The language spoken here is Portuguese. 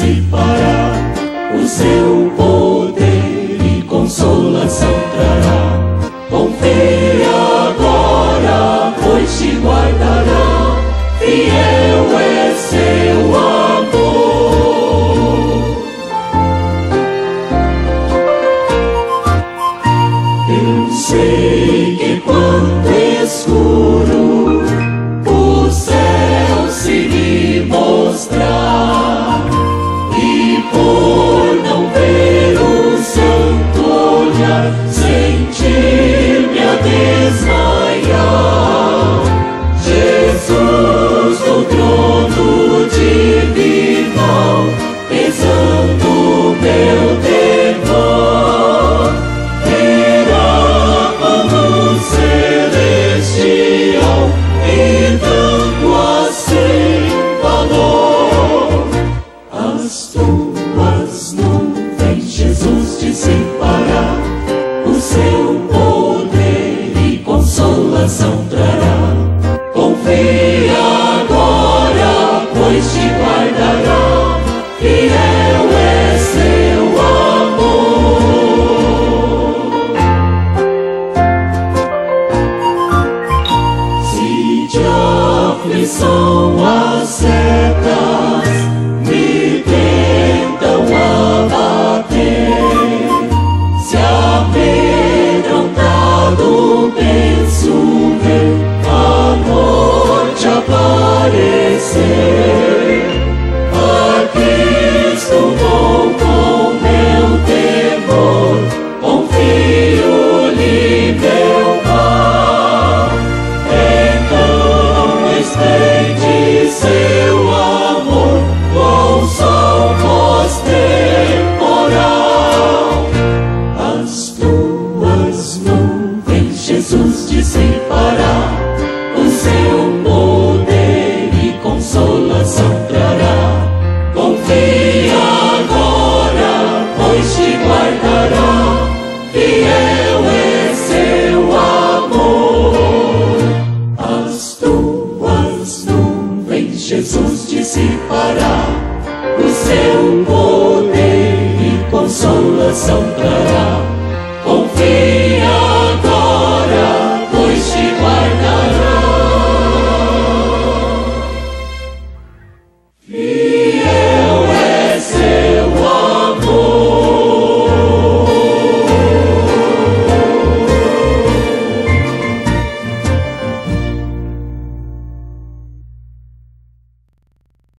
dissipará, o seu poder e consolação trará. Confia agora, pois te guardará, fiel é seu amor. Eu sei que quando escuro o céu se lhe mostrar, e por não ver o santo olhar, sentir-me a desmaiar, Jesus do trono divinal, pesando meu temor, virá com luz celestial, e dando assim valor. As tuas nuvens, Jesus, dissipará, o seu poder e consolação trará. Confia agora, pois te guardará, fiel é seu amor. Se de aflição as setas me tentam abater, se amedrontado penso ver a morte aparecer, aqui estou com meu temor, confio-lhe meu mar. Então estende seu amor com sol pós-temporal. As tuas nuvens, Jesus, dissipará, o seu poder e consolação trará. Confia agora, pois te guardará, fiel é seu amor. As tuas nuvens, Jesus, dissipará, o seu poder e consolação trará. Confia agora, pois te guardará.